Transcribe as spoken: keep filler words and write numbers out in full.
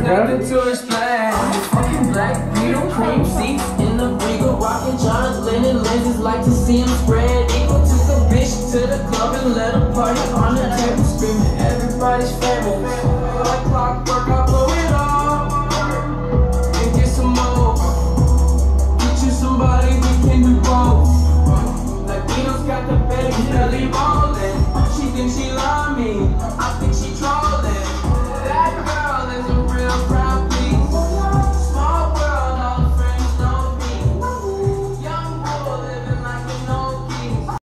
nothing to explain. Fucking black beetle, cream seats in the Regal, rocking John's linen lenses, like to see him spread eagle. Took a bitch to the club and let her party.